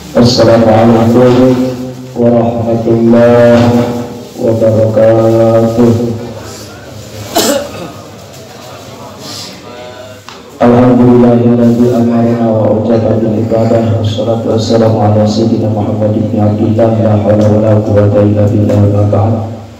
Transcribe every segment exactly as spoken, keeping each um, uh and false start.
Assalamualaikum warahmatullahi wabarakatuh. Alhamdulillahilladzi amarna wa ujaba bil ibadah. Wassalatu wassalamu ala sayyidina Muhammad ibn Abdillah. La haula wa la quwwata illa billah. Wa ba'd.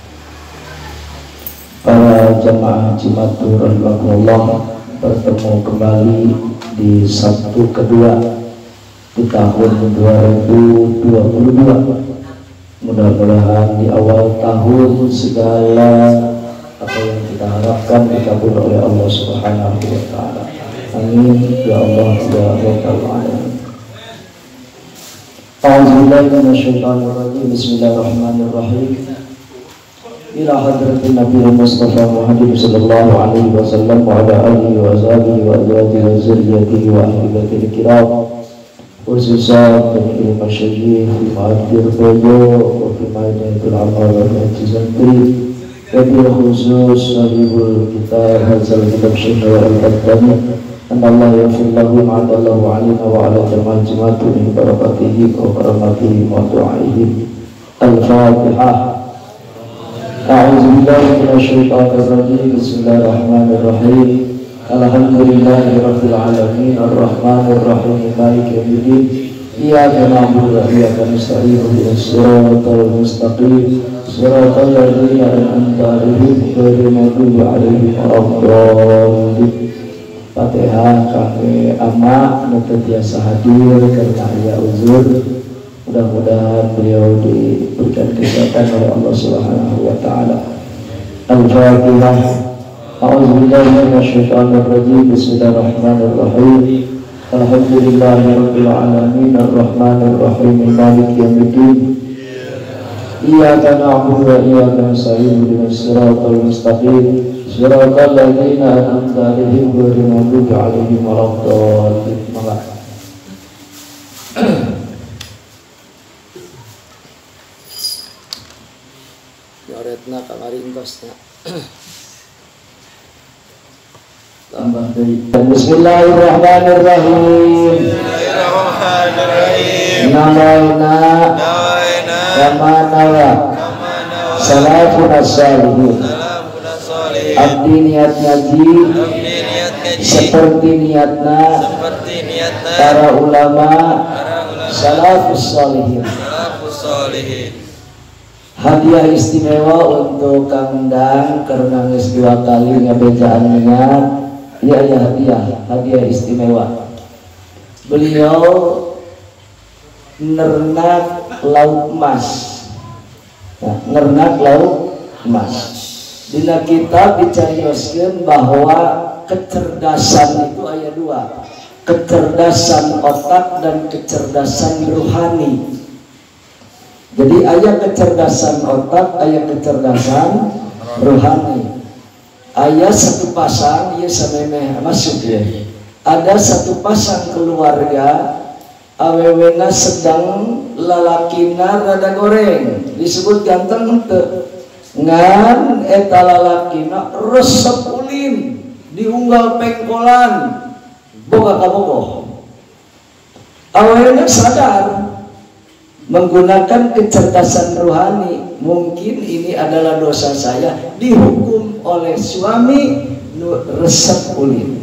Para jamaah Cimatur rahimakumullah, bertemu kembali di Sabtu kedua di tahun dua ribu dua puluh dua. Mudah-mudahan di awal tahun segala apa yang kita harapkan dikabul oleh Allah Subhanahu wa taala. Amin ya Allah ya rabbal alamin. A'udzubillahi minasyaitonir rajim. Bismillahirrahmanirrahim. Ila hadratin Nabi Mustafa Muhammad sallallahu alaihi wasallam wa ala alihi wa sahbihi wa azwajihi wa zurriyyatihi wa ahli baitil kiram. Khususnya dari masyayikh di Mahathir Boyo di Maidanatul Amal wa Jizantri, wabil khusus sahibul kitab Hazal Kitab Syekh Al-Qaddami, an Allah yafillahu ma'adallahu alina wa ala jama'a jimatu min barakatihi wa karamatihi wa du'aihi. Al-Fatihah. A'udzu billahi minasyaitonir rajim. Bismillahirrahmanirrahim. Alhamdulillahi rabbil alamin arrahmanir rahim maliki yaumiddin. Iyyaka na'budu wa iyyaka nasta'in ihdinas siratal mustaqim siratal ladzina an'amta 'alaihim ghairil maghdubi 'alaihim waladdallin. Fatihah kami ama nu biasa hadir karena aya uzur. Mudah-mudahan beliau diberikan kesehatan oleh Allah Subhanahu wa taala. Al-Fatihah. A'udzubillahi minasyaitonir rajim. Bismillahirrahmanirrahim. Alhamdulillahirabbil alamin arrahmanir rahim maliki yaumiddin. Iyyaka na'budu wa iyyaka nasta'in ihdinas siratal mustaqim siratal ladzina an'amta 'alaihim ghairil maghdubi 'alaihim waladdallin. Yoretna kamari engkosna. Tambah dari Bismillahirrahmanirrahim. Bismillahirrahmanirrahim. Nawaina kama nawa salafun as-salihin. Abdi niat ngaji seperti niatna para ulama salafus salihin. Hadiah istimewa untuk Kang Dang karena geus dua kali ngabejaan niat. Ya ya hadiah, hadiah istimewa. Beliau nernak laut emas. Nah, nernak laut emas. Dina kitab dicarioskeun bahwa kecerdasan itu aya dua. Kecerdasan otak dan kecerdasan rohani. Jadi aya kecerdasan otak, aya kecerdasan rohani. Aya satu pasang, ieu samemeh masuk ya. Ada satu pasang keluarga awewena sedang lalakina rada goreng, disebut ganteng henteu. Ngan eta lalakina resep ulin, diunggal pengkolan, boga kabogoh. Awewena sadar menggunakan kecerdasan rohani, mungkin ini adalah dosa saya, dihukum oleh suami resep ulin.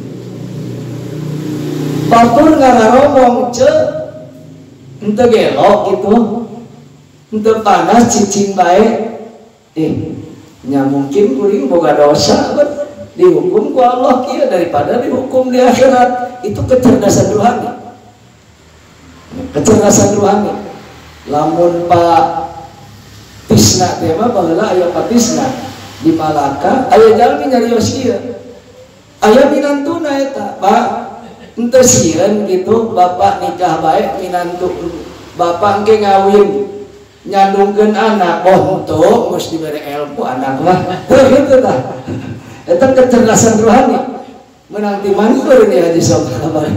Batur ngararobong ce ente gelok gitu, ente panas cicing bae, eh nya mungkin kuring boga dosa bet, dihukum ku Allah kia daripada dihukum di akhirat. Itu kecerdasan rohani, kecerdasan rohani. Lamun Pak Tisna tema baheula aya Pak Tisna di Malaka aya jalmi nyarios kieu. Aya minantuna eta, Pak. Henteu sieun kitu bapak nikah bae minantu bapak engke ngawin nyandungkeun anak. Oh henteu geus dibere ilmu anak mah. Teu kitu tah. Eta kecerdasan rohani. Menang ti mangkur di Haji Sobar.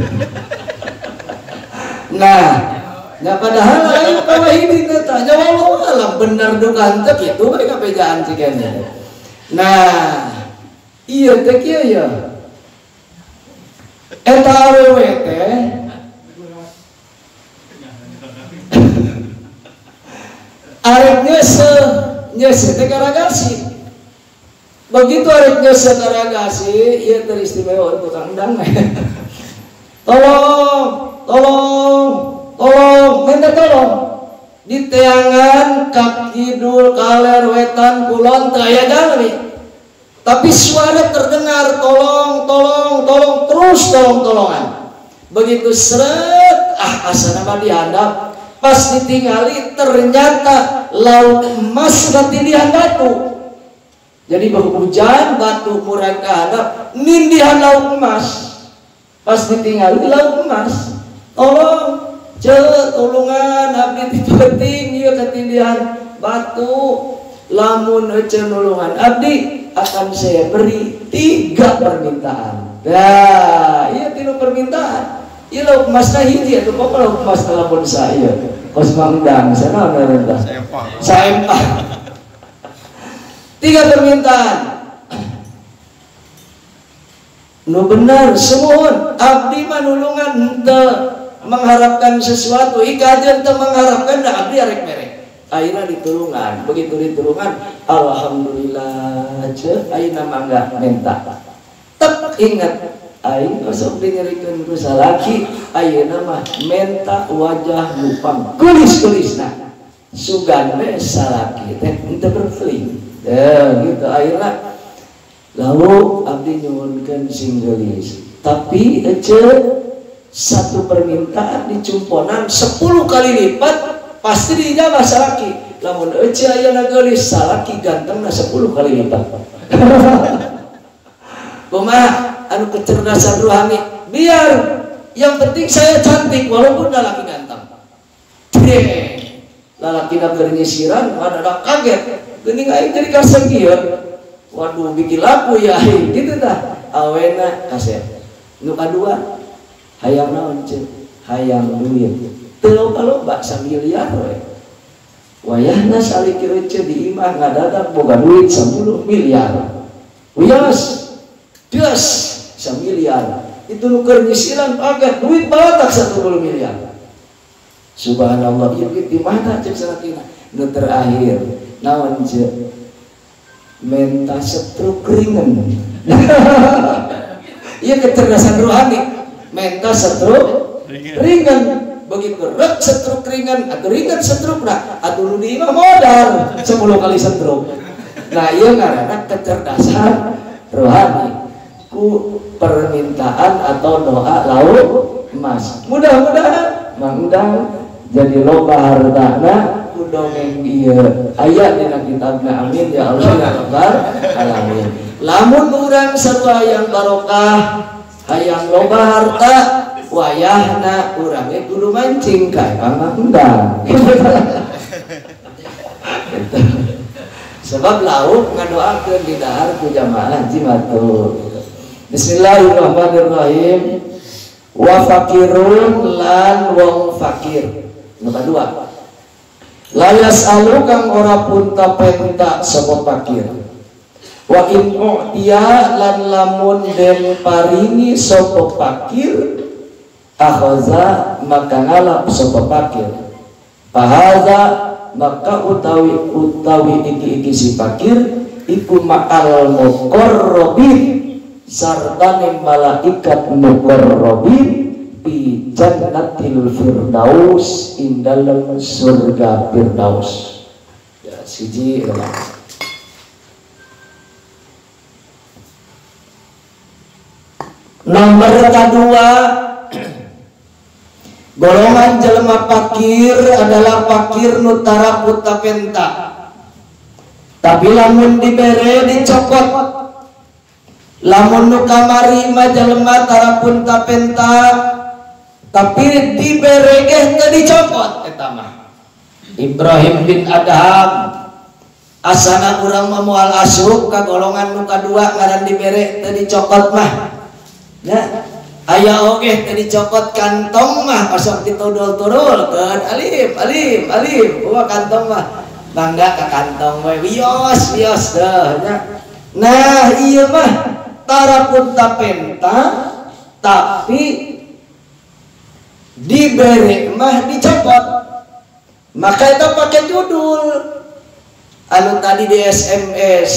Nah, ya padahal ayo kawa ini tanya walau alam benar dugaan teh kitu bae kapejaan cigana. Nah, iya teh kieu ya. Eta awewe teh Arek nyese nyese teh karagasi. Begitu arek nyese karagasi, ieu teristimewa untuk Kang Dang. Tolong, tolong, tolong, minta tolong. Di teangan kaki dul kaler wetan kulon teu aya jalmi. Tapi suara terdengar tolong, tolong, tolong terus tolong tolongan. Begitu seret, ah asana mah dihandap. Pas ditinggali ternyata laut emas ketindihan batu. Jadi berhujan batu murah kehandap nindihan laut emas. Pas ditinggali laut emas. Tolong, ce tolongan abdi penting ieu ketindihan batu. Lamun ece nulungan abdi akan saya beri tiga permintaan. Nah, iya tiga permintaan. Iya lauk emasna hiji atuh pokok lauk emas telepon saya. Kos mangdang sana merentah. Saempah. Tiga permintaan. Nu benar semuhun abdi manulungan henteu mengharapkan sesuatu, ikajeun teu mengharapkan da abdi arek mere. Ayeuna ditulungan, begitu ditulungan alhamdulillah ce ayeuna mangga menta. Tep ingat aing sok dinyerikeun ku salaki ayeuna mah menta wajah lupang kulis-kulisna. Sugan we salaki teh henteu berkeling. Ya gitu ayeuna lalu abdi nyuwunkeun sing geulis. Tapi ece satu permintaan dicumponan sepuluh kali lipat pasti dijawab salaki. Lamun ece ayeuna geulis salaki gantengna sepuluh kali lipat. Kumaha anu kecerdasan rohani, biar yang penting saya cantik walaupun lalaki ganteng. Deh, lalaki na keur nyisiran, ada kaget. Geuning aing jadi kasenggieur. Waduh bikin laku ya aing gitu tah. Awena kasih. Nu kadua hayang naon ceuk? Hayang duit. Teu loba samiliar we. Wayahna salikir ece di imah ngadadak boga duit sepuluh miliar. Wios. Des samiliar. Itu nu keur nyisiran paget duit batak sepuluh miliar. Subhanallah ieu di mana ceuk salatina? Nu terakhir naon ceuk? Menta setruk ringan. Ieu kecerdasan rohani. Menta setruk ringan. Begitu rek setruk ringan atau ringan setruk nah atuh nu di imah modal sepuluh kali setruk. Nah ieu ngaranna kecerdasan rohani ku permintaan atau doa lauk emas. Mudah-mudahan mangdang jadi loba hartana ku dongeng ieu aya dina kitabna. Amin ya Allah ya rabbal alamin. Lamun urang sarua yang barokah hayang loba harta wayahna urang ge kudu mancing ka mangdang. Sebab lauk ngadoakeun di dahar ku jamaah jimatul. Bismillahirrahmanirrahim. Wa fakirun lan wong fakir. Nomor dua. La yasalu kang ora punta penta sapa fakir. Wa in u'tiya lan lamun den paringi sapa fakir akhaza maka ngalap sapa fakir. Pahaza maka utawi utawi iki iki si fakir iku ma'al muqarrabin sartane malaikat muqarrabin fi jannatil firdaus ing dalem surga firdaus. Ya siji adalah nomor kedua, golongan jelema fakir adalah fakir nu tara puta penta. Tapi lamun dibere dicokot. Lamun nu kamari mah jelema tara puta penta tapi dibere ge teu dicokot eta mah. Ibrahim bin Adham asana urang mah moal asup ka golongan nu kadua ngaran dibere teu dicokot mah. Ya, aya oge teu dicokot kantong mah pasang ditodol-todolkeun alif alif alif bawa kantong mah bangga ka kantong we wios wios teh nya. Nah ieu mah tara punta penta tapi diberi mah dicopot. Maka itu pakai judul anu tadi di S M S,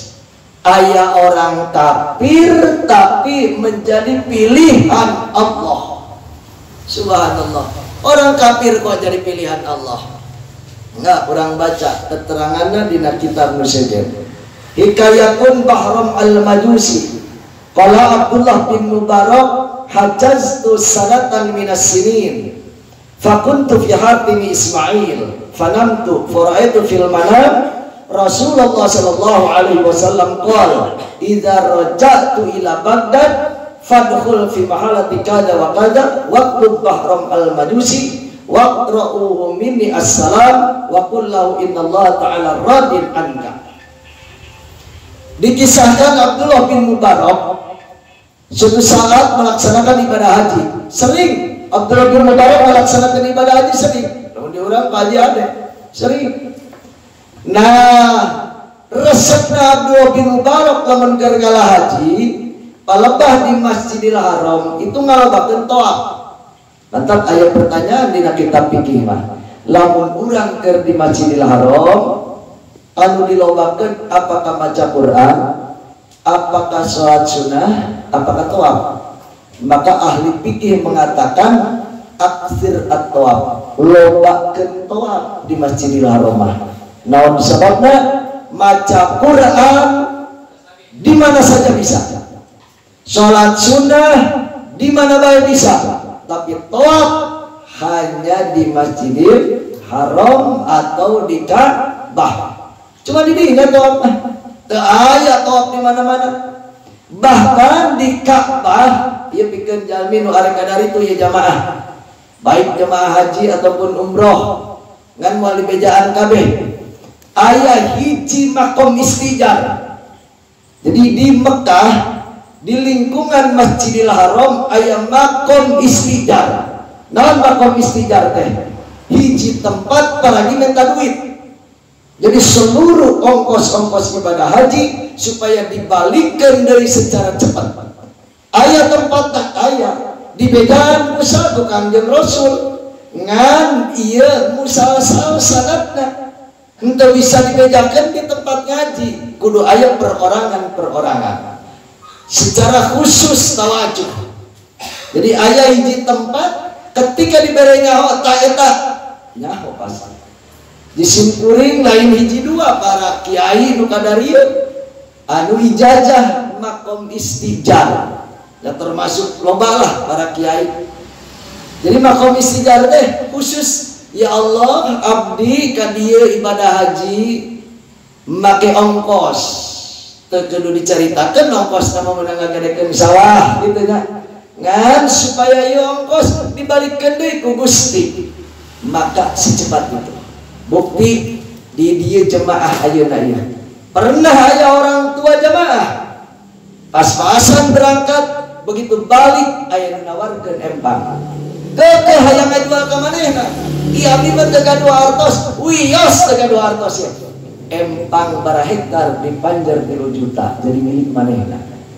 aya orang kafir tapi menjadi pilihan Allah. Subhanallah, orang kafir kok jadi pilihan Allah? Enggak, orang baca keterangannya di kitab Nusair. Hikayatun Bahram al-Majusi. Qala Abdullah bin Mubarak hajjaztu sanatan minas sinin fakuntu fi hatimi Ismail fanamtu fara'aitu fil manam Rasulullah sallallahu alaihi wasallam qala idza raja'tu ila Baghdad fadkhul fi mahalati kada wa kada waqtu Bahram al-Majusi waqra'uhu minni assalam wa qul lahu innallaha ta'ala radin anka. Dikisahkan Abdullah bin Mubarak suatu saat melaksanakan ibadah haji. Sering Abdullah bin Mubarak melaksanakan ibadah haji sering. Namun dia orang haji ada sering. Nah, resepnya Abdullah bin Mubarak lamun gergala haji, palebah di Masjidil Haram itu ngalabakeun toab. Lantas aya pertanyaan dina kitab fikih mah. Lamun urang keur di Masjidil Haram, anu dilobakeun apakah maca Quran, apakah sholat sunnah, apakah toab? Maka ahli fikih mengatakan aksir at-toab, lobakeun toab di Masjidil Haram. Naon sebabna maca Quran di mana saja bisa, sholat sunnah di mana bae bisa, tapi toab hanya di Masjidil Haram atau di Ka'bah. Cuma di dina toab, teu aya toab di mana-mana. Bahkan di Ka'bah ieu pikeun jalmi nu arek kadari itu ya jamaah, baik jamaah haji ataupun umroh ngan moal dibejaan kabeh. Aya hiji makom istijar. Jadi di Mekah di lingkungan Masjidil Haram aya makom istijar. Naon makom istijar teh? Hiji tempat para minta duit. Jadi seluruh ongkos-ongkos ibadah haji supaya dibalikkan dari secara cepat. Ayat tempat tak ayat dibedaan Musa tukang jeung Rasul ngan iya Musa sal sanatna ente bisa dibedakan di tempat ngaji kudu ayat perorangan-perorangan secara khusus tawajuh. Jadi ayat hiji tempat ketika diberi nyaho tak eta nyaho pas disimpuring lain hiji dua para kiai nu kadarieu anu ijazah makom istijar ya termasuk loba lah para kiai. Jadi makom istijar teh khusus ya Allah abdi ka dieu ibadah haji make ongkos teu kudu dicaritakeun ongkos nama meunang ngagedekeun sawah gitu nya ngan supaya ieu ongkos dibalikkeun deui ku Gusti maka secepat itu. Bukti di dia jemaah ayeuna ieu. Pernah aya orang tua jemaah pas-pasan berangkat begitu balik aya nu nawarkeun empang. Kekeh hayang ngajual ka manehna. Ieu abdi mah teu gaduh hartos, wios teu gaduh hartos ya. Empang bara hektar dipanjer tilu juta jadi milik manehna.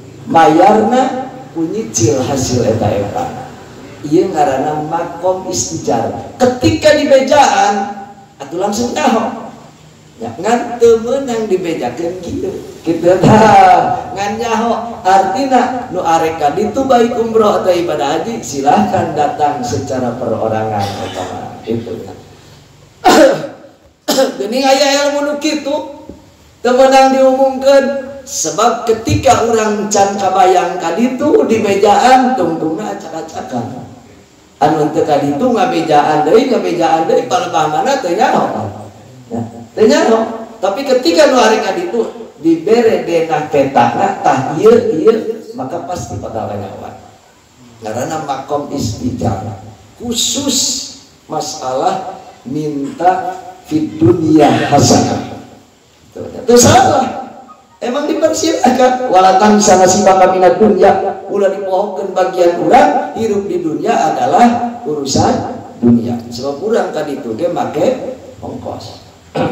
Mayarna kunyicil hasil eta empang. Ieu ngaranna makom istijar. Ketika di bejaan atuh langsung nyaho ya ngan teu meunang dibejakeun kieu kitu tah ngan nyaho artina nu arek ka ditu baik umroh atau ibadah haji silahkan datang secara perorangan utama itu geuning aya ilmu nu kitu teu meunang diumumkeun sebab ketika urang can kabayang ka ditu di bejaan tungtungna acak-acakan anu teu ka ditu ngabejaan deui ngabejaan deui palebah mana teu nyaho ya teu nyaho tapi ketika nu ari ka ditu dibere dena petana tah ieu ieu maka pasti bakal nyawa ngaranna makom istijar khusus masalah minta fid dunya hasanah teu salah. Emang dipersilakan walatan sana sibaka minat dunya ulah dipohokeun bagian urang hirup di dunia adalah urusan dunia sebab urang ka ditu ge make ongkos.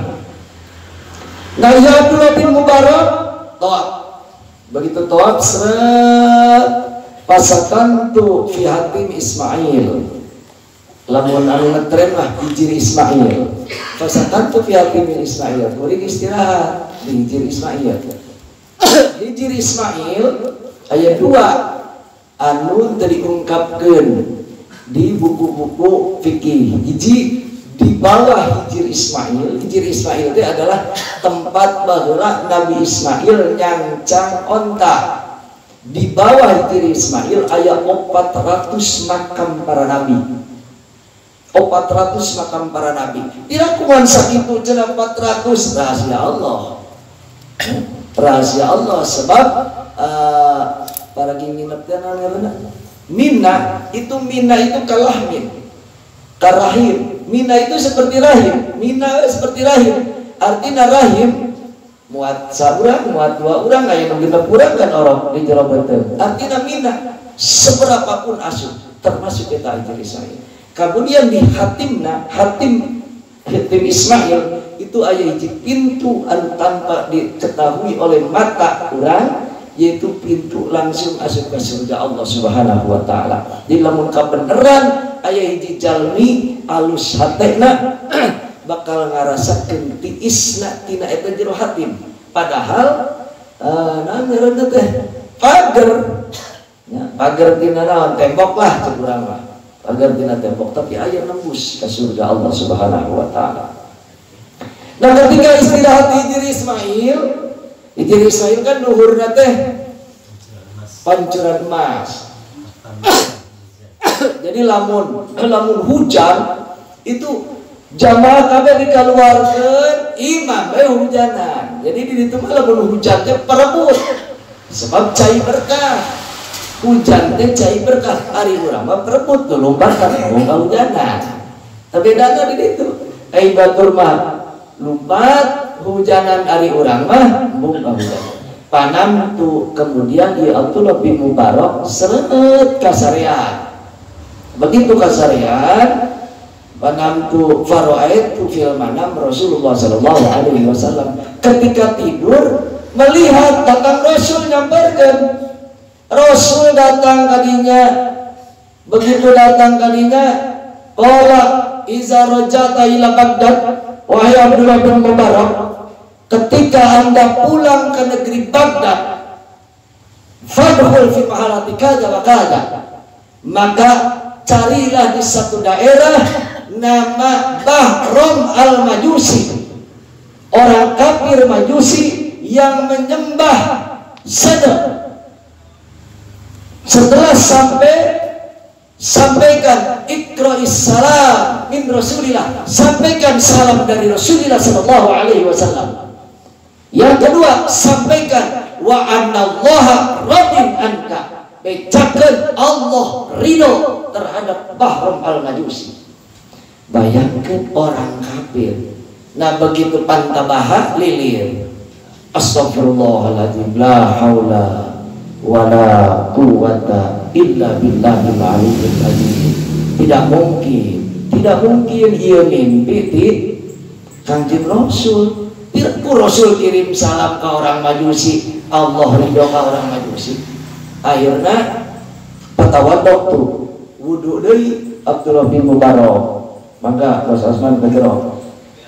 Nah ya Abdullah bin Mubarak toab begitu toab seret pasakan tu fi hatim Ismail lamun anu ngetren mah hijri Ismail. Fasakantu fi min Ismail. Kuring istirahat di hijri Ismail. Hijri Ismail ayat dua anu tadi diungkapkeun di buku-buku fikih. Hiji di bawah hijri Ismail. Hijri Ismail itu adalah tempat baheula Nabi Ismail nyancang onta. Di bawah hijri Ismail aya empat ratus makam para nabi. empat ratus makam para nabi. Tidak kuman sakitu cenah empat ratus rahasia Allah. Rahasia Allah sebab uh, para nginep teh ngaranna Mina itu Mina itu kalahmin. Karahim. Mina itu seperti rahim. Mina seperti rahim. Artinya rahim muat saurang, muat dua urang aya nu genep urang kan orang di jero beuteung. Artinya Mina seberapapun asup termasuk kita hijri saya. Kemudian di hatimna, hatim hatim Ismail itu aya hiji pintu anu tanpa diketahui oleh mata orang, yaitu pintu langsung asup ke surga Allah Subhanahu wa taala. Jadi lamun kabeneran aya hiji jalmi alus hatena bakal ngarasakeun tiisna tina eta jero hatim. Padahal uh, naon ngaranna teh pager. Ya, pager tina naon tembok lah cek urang mah. Agar tina tembok tapi aya nembus ke surga Allah Subhanahu wa taala. Nah, ketika istirahat hijri Ismail, hijri Ismail kan luhurna teh pancuran emas. Jadi lamun lamun hujan itu jamaah kabeh dikaluarkeun imam bae hujanan. Jadi di ditu mah lamun hujan teh perebut. Sebab cai berkah. Hujan teh cai berkah hari urang mah perebut tuh lompatan ngomong kahujanan. Tapi dana di ditu. Ai batur mah lumpat hujanan hari urang mah mung kahujanan. Panam tu kemudian ieu Abdullah bin Mubarak seueut kasarean. Begitu kasarean panam tu faraid tu fil manam Rasulullah sallallahu alaihi wasallam ketika tidur melihat datang Rasul nyamperkeun. Rasul datang kadinya, begitu datang kadinya, qala iza rajata ila Baghdad, wahai Abdullah bin Mubarak, ketika Anda pulang ke negeri Baghdad, fadkhul fi mahalati kada wa kada, maka carilah di satu daerah nama Bahram al-Majusi, orang kafir Majusi yang menyembah sana. Setelah sampai sampaikan iqra'is salam min Rasulillah, sampaikan salam dari Rasulullah sallallahu alaihi wasallam. Yang kedua, sampaikan wa anallaha radin anka, bacakan Allah ridho terhadap Bahram al-Majusi. Bayangkan orang kafir. Nah begitu pantabaha lilir. Astagfirullahaladzim, la haula wala quwata illa billahil aliyyil azim. Tidak mungkin, tidak mungkin ia mimpi di Kanjeng Rasul. Tidak ku Rasul kirim salam ke orang Majusi, Allah ridho ke orang Majusi. Akhirnya patawadok tu wudu deui Abdullah bin Mubarak. Maka Ros Asman bajero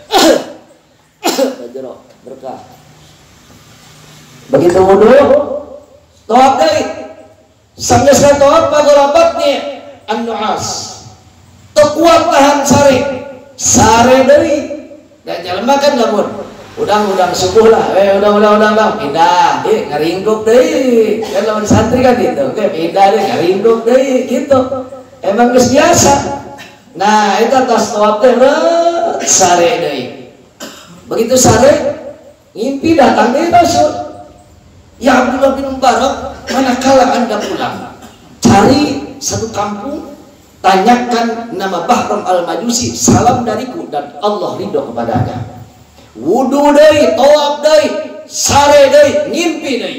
bajero berkah. Begitu wudu tawaf deui. Sanggeus tawaf pagolapatnya an-nu'as. Teu kuat tahan sare. Sare deui. Da jalma kan lamun udang-udang subuh lah, eh udang-udang udang pindah, eh ngaringkuk deui. Kan lamun santri kan gitu, oke pindah deh ngaringkuk deui gitu. Emang geus biasa. Nah, eta tas tawaf teh sare deui. Begitu sare ngimpi datang deui Rasul. Ya Abdullah bin Mubarak, manakala Anda pulang, cari satu kampung, tanyakan nama Bahram al-Majusi, salam dariku dan Allah ridho kepadanya. Wudu deui, tawaf deui, sare deui, ngimpi deui.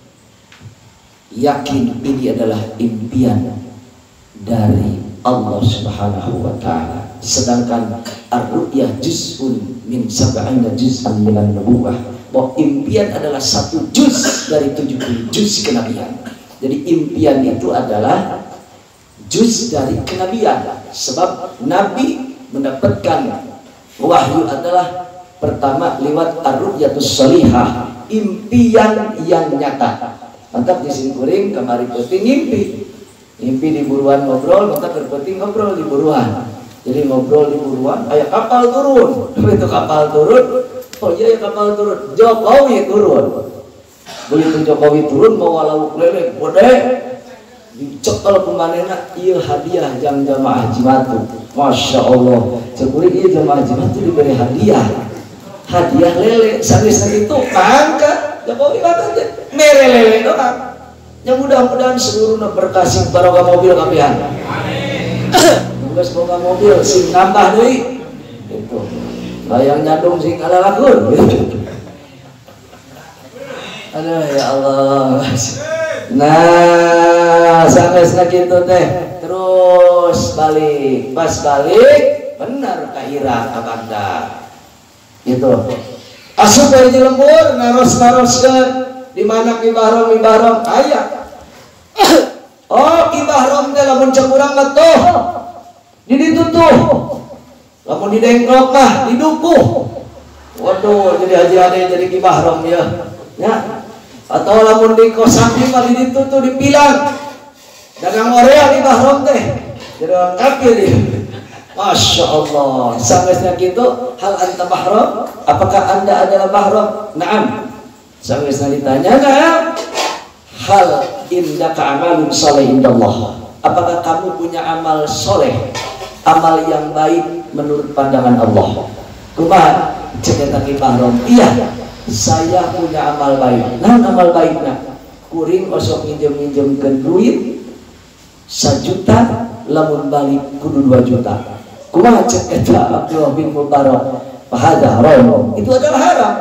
Yakin ini adalah impian dari Allah Subhanahu wa taala. Sedangkan ar-ru'yah juz'un min sab'ina juz'an minan nubuwah. Bahwa impian adalah satu juz dari tujuh puluh juz kenabian. Jadi impian itu adalah juz dari kenabian. Sebab Nabi mendapatkan wahyu adalah pertama lewat ar-ru'yatus sholihah, impian yang nyata. Mantap disin kuring kemari penting ngimpi. Ngimpi di buruan ngobrol, mantap berpenting ngobrol di buruan. Jadi ngobrol di buruan, aya kapal turun. Begitu kapal turun, oh iya kapal turun, Jokowi turun. Begitu Jokowi turun mau lauk lele, gede. Dicekel kumanena ieu hadiah jang jamaah Haji Matu. Masya Allah, cekuring ieu jamaah Haji Matu diberi hadiah. Hadiah lele, sanes itu mangka Jokowi makan teh mere lele doang. Ya mudah-mudahan seluruhnya berkasih barokah mobil kapian. Tugas boga mobil sing nambah deui. Itu. Layang nyadung sing alalakur. Aduh ya Allah. Nah, sanesna kitu teh. Terus balik, pas balik benar ka Irak abanda. Gitu. Asup dari lembur naros-naroskeun di mana kibarom kibarom aya. Oh, kibarom teh lamun cek urang mah tuh. Di ditu tuh. Lamun didengklok mah didukuh. Waduh, jadi haji ade jadi kibarom ya. Ya. Atau lamun di kosan mah di ditu tuh dipilang. Dagang orea kibarom teh. Jadi orang kafir dia. Masya Allah. Sangesnya gitu, hal anta mahram? Apakah anda adalah mahram? Naam. Sangesnya ditanya, nah, hal indaka amalun soleh indallah. Apakah kamu punya amal soleh, amal yang baik menurut pandangan Allah? Kumaha cerita ki mahram? Iya, saya punya amal baik. Nah, amal baiknya kuring osok minjem-minjemkeun duit sajuta, lamun balik kudu dua juta. Kumaha cek eta Abdullah bin Mubarak fahada haram. Itu adalah haram.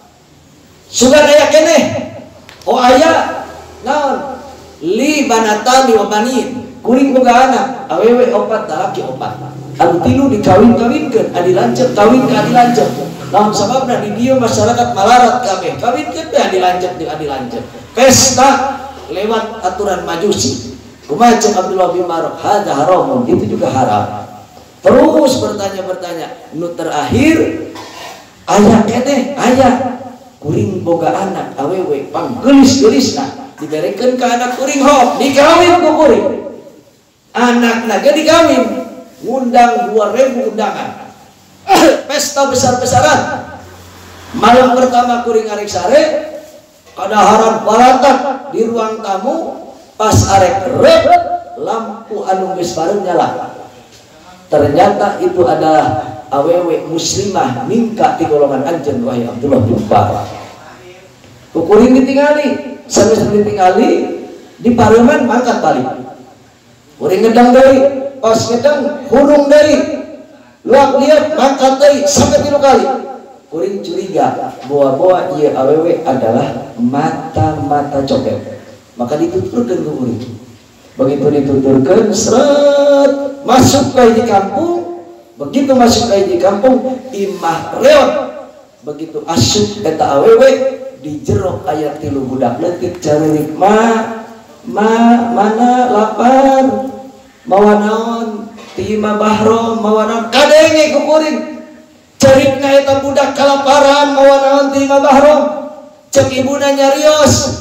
Sugan aya keneh. Oh aya naon? Li banatani wa banin. Kuring boga anak, awewe opat laki opat. Anu tilu dikawin-kawinkeun, adi lanceuk kawin ka adi lanceuk. Naon sababna di dieu masyarakat malarat kabeh. Kawinkeun teh adi lanceuk jeung adi lanceuk. Pesta lewat aturan Majusi. Kumaha cek Abdullah bin Mubarak hada haram. Itu juga haram. Terus bertanya-bertanya, nu terakhir ayah keneh, ayah kuring boga anak awewe panggelis-gelisna diberekeun ka anak kuring hok dikawin ku kuring. Anakna ge dikawin, ngundang dua ribu undangan. Pesta besar-besaran. Malam pertama kuring arek sare kadaharan balatak di ruang tamu, pas arek rep lampu anu geus bareng nyala. Ternyata itu adalah awewe muslimah mingka di golongan anjeun wahai Abdullah bin Mubarak. Kukuring ditingali, sanes ditingali di parlemen mangkat balik. Kuring ngedang deui, pas ngedang hurung deui. Luak liat mangkat deui sampai tilu kali. Kuring curiga bahwa ieu awewe adalah mata-mata copet. Maka dituturkeun ku kuring. Begitu dituturkeun seret masuk ke di kampung. Begitu masuk ke di kampung imah reot. Begitu asup eta awewe di jero aya tilu budak leutik caririk ma ma mana lapar mawa naon ti imah bahrom mawa naon kadenge ku kuring carikna eta budak kalaparan mawa naon ti imah bahrom cek ibuna nyarios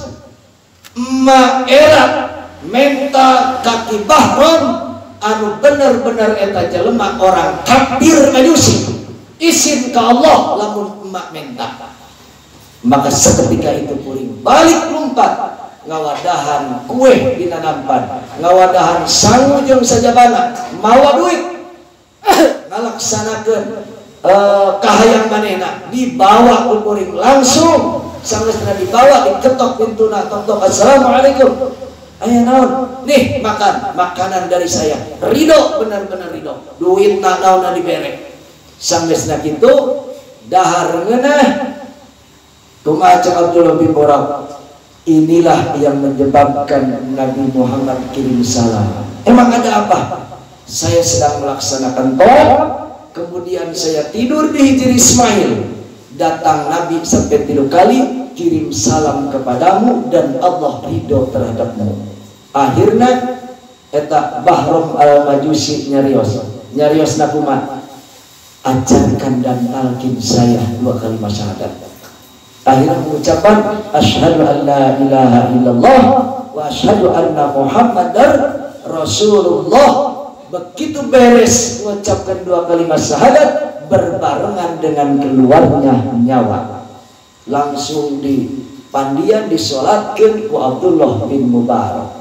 ma era menta kaki bahrom anu bener-bener eta jelema orang kafir Majusi izin ka Allah lamun emak menta. Maka seketika itu kuring balik lompat ngawadahan kue dina nampan, ngawadahan sangu jeung sajabana mawa duit ngalaksanakeun uh, kahayang manehna dibawa ku kuring langsung sanggeusna dibawa diketok pintuna tok-tok assalamualaikum. Aya naon? Nih makan, makanan dari saya. Ridho, benar-benar ridho. Duit na naon dibere. Sanggeusna kitu dahar ngeunah. Kumaha cek Abdullah bin Mubarak. Inilah yang menyebabkan Nabi Muhammad kirim salam. Emang ada apa? Saya sedang melaksanakan tol, kemudian saya tidur di Hijri Ismail. Datang Nabi sampai tiga kali kirim salam kepadamu dan Allah ridho terhadapmu. Akhirnya eta Bahrom al-Majusi nyarios nyarios nakuma ajarkan dan talkin saya dua kalimat syahadat. Akhirnya mengucapkan asyhadu an la ilaha illallah wa asyhadu anna muhammadar rasulullah. Begitu beres mengucapkan dua kalimat syahadat berbarengan dengan keluarnya nyawa, langsung di pandian disolatkeun ku Abdullah bin Mubarak.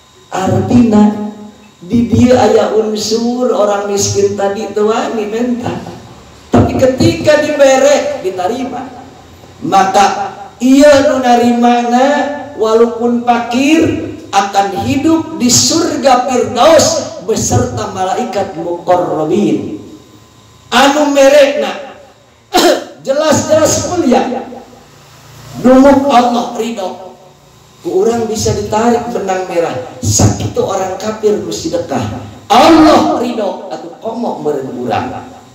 Artina di dia aya unsur orang miskin tadi teu wani menta, tapi ketika dibere diterima, maka ia nu narimana walaupun fakir akan hidup di surga Firdaus beserta malaikat muqarrabin anu merekna jelas-jelas mulia. Numuk Allah ridho ku urang bisa ditarik benang merah sakitu orang kafir nu sedekah Allah ridho atuh komo meureun urang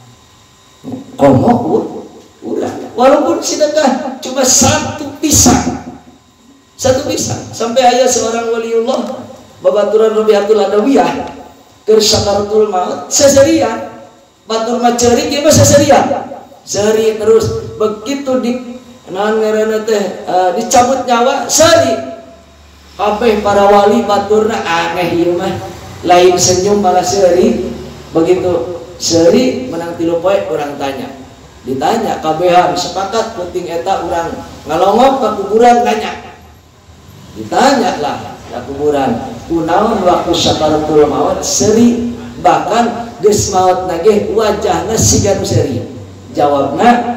komo urang walaupun sedekah cuma satu pisang satu pisang. Sampai aya seorang waliullah babaturan Rabiatul Adawiyah keur sakaratul maut seserian batur mah ceurik ieu mah seserian seri terus begitu di naon ngaranna teh uh, dicabut nyawa seri kabeh para wali baturna aneh ieu mah lain senyum malah seri. Begitu seri menang tilu poe urang tanya ditanya kabehan sepakat penting eta urang ngalongok ka kuburan nanya ditanya lah ka kuburan kunaon waktu sakaratul maut seri bahkan geus maut nage wajahna siga nu seri. Jawabna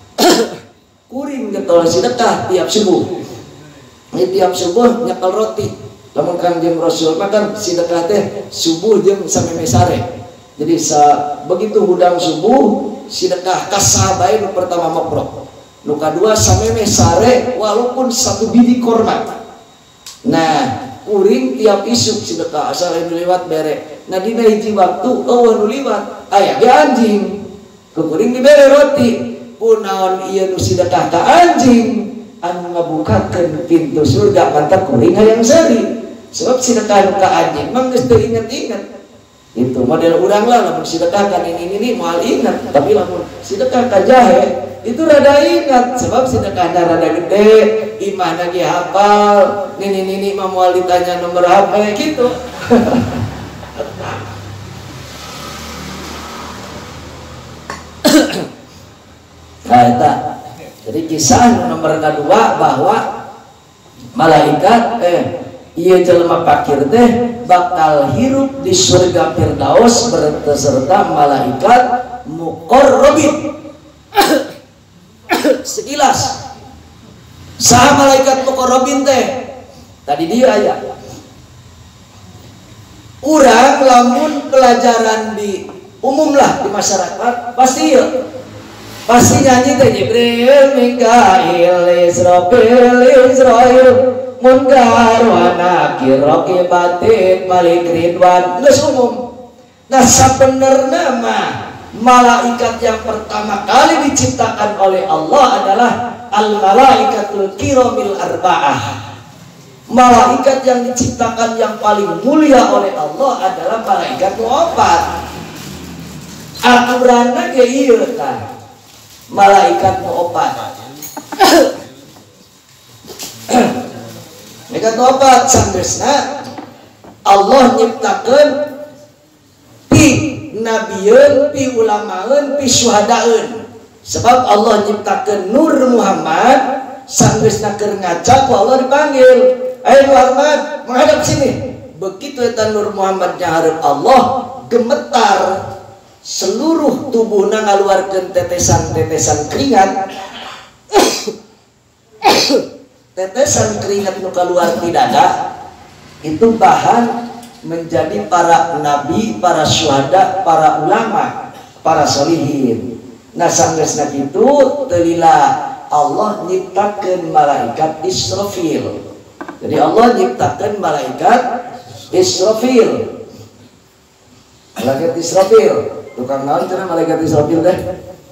kuring getol sedekah tiap subuh. Ini tiap subuh nyekel roti. Lamun Kangjeng Rasul makan sedekah teh subuh jeung sameme sare. Jadi sa begitu hudang subuh sedekah kasabae nu pertama makrok. Nu kadua sameme sare walaupun satu biji korma. Nah, kuring tiap isuk sedekah asal anu liwat bere. Nah dina hiji waktu eueuh nu liwat aya ge anjing. Ku kuring dibere roti. Kunaon ieu nu sedekah ka anjing anu ngabukakeun pintu surga mantap kuring hayang seri. Sebab sedekah nu ka anjing mah geus teu inget-inget. Itu model urang lah lamun sedekah ka ini-ini moal ingat, tapi lamun sedekah ka jahe itu rada ingat sebab sedekahna rada gede, imahna ge hafal, nini-nini mah moal ditanya nomor H P gitu. Nah, eta. Jadi kisah nomor kedua bahwa malaikat eh ieu jelema fakir teh bakal hirup di surga Firdaus berserta malaikat muqarrabin. Sekilas saha malaikat muqarrabin teh tadi dia aya urang lamun pelajaran di umum lah di masyarakat pasti ya pasti nyanyi teh Jibril Mikail Israfil Israil Munkar wa Nakir Raqibatin Malik Ridwan geus umum. Nah sabenerna mah malaikat yang pertama kali diciptakan oleh Allah adalah al-malaikatul kiramil arba'ah. Malaikat yang diciptakan yang paling mulia oleh Allah adalah malaikat muopat. Aturanna ge ieu tah. Malaikat muopat. Malaikat muopat sanggeusna Allah nyiptakeun pi nabieun, pi ulamaeun, pi syuhadaeun. Sebab Allah nyiptakeun Nur Muhammad sanggeusna keur ngaca ku Allah dipanggil, "Hai Muhammad, menghadap sini." Begitu eta Nur Muhammad nyaharep Allah, gemetar seluruh tubuhna ngaluarkeun tetesan-tetesan keringat. Tetesan keringat nu kaluar ti dada itu bahan menjadi para nabi, para syuhada, para ulama, para solihin. Nah sanggeusna kitu teu lila Allah nyiptakeun malaikat Israfil. Jadi Allah nyiptakeun malaikat Israfil. Malaikat Israfil tukang naon cenah malaikat Israfil teh?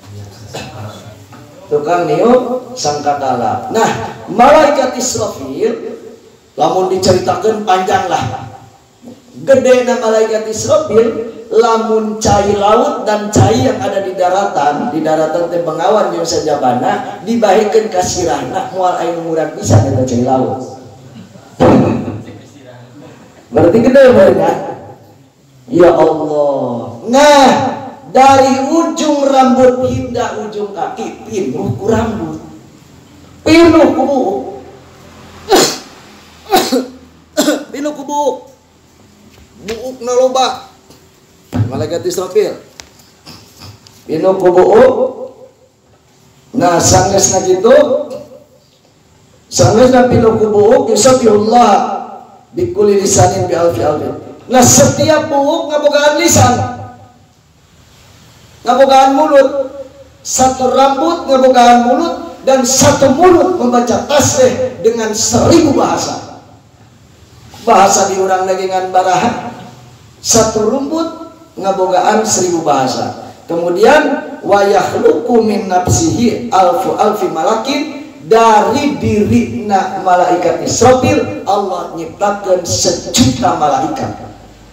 Tukang niup sangkakala. Nah, malaikat Israfil lamun diceritakeun panjang lah. gede na malaikat Israfil lamun cai laut dan cai yang ada di daratan, di daratan teh bengawan yang sajabana dibahikeun ka sirahna moal aya nu murag pisan eta cai laut. Berarti gede banget. Ya Allah. Nah, dari ujung rambut hingga ujung kaki pinuh ku rambut. Pinuh ku buuk. Pinuh ku buuk. Buuk na loba. Malaikat Israfil. Pinuh ku buuk. Nah, sanggeusna kitu. Sanggeusna pinuh ku buuk, yusabbihullah bikulli lisanin bi alfi alfin. Nah, setiap buuk ngabogaan lisan, ngabogaan mulut, satu rambut ngabogaan mulut, dan satu mulut membaca tasbih dengan seribu bahasa. Bahasa diurang dengan baraha, satu rumput ngabogaan seribu bahasa. Kemudian wa yakhluqu min nafsihi alfu alfi malakin, dari dirina malaikat Israfil Allah nyiptakeun sejuta malaikat.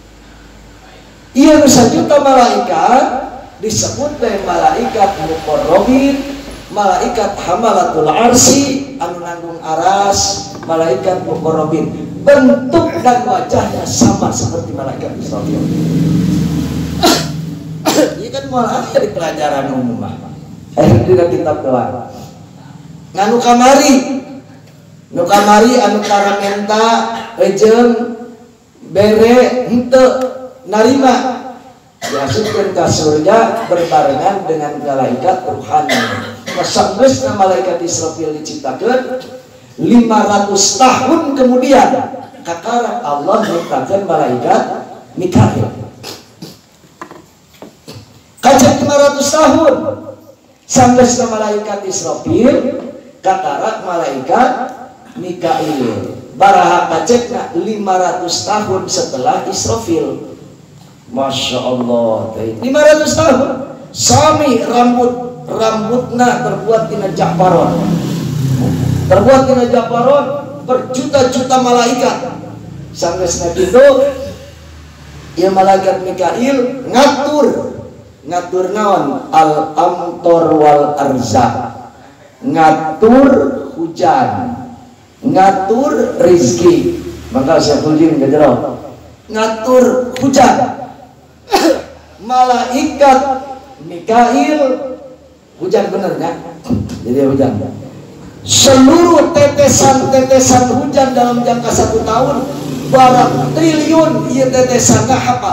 Iya sejuta malaikat disebut oleh malaikat muqarrabin, malaikat hamalatul arsi anu nanggung aras, malaikat muqarrabin. Bentuk dan wajahnya sama seperti malaikat Israfil. Ini kan malah di pelajaran umum mah. Akhirnya kitab doa. Nganu kamari, nu kamari anu karamenta ejeung bere henteu narima diasupkeun ka surga berbarengan dengan malaikat rohani. Masanggeusna malaikat Israfil diciptakeun lima ratus tahun kemudian kakarak Allah menciptakan malaikat Mikail. Kajak lima ratus tahun sanggeusna malaikat Israfil kakarak malaikat Mikail. Baraha kacekna lima ratus tahun setelah Israfil. Masya Allah, lima ratus tahun. Sami rambut rambutna terbuat tina japaron, terbuat tina japaron berjuta-juta malaikat. Sanggeusna kitu, ieu malaikat Mikail ngatur ngatur naon al amtor wal arzak, ngatur hujan, ngatur rizki. Maka saya kuljin gejero ngatur hujan. Malaikat Mikail hujan benernya, jadi hujan. Seluruh tetesan-tetesan hujan dalam jangka satu tahun barang triliun ieu tetesanna hafal.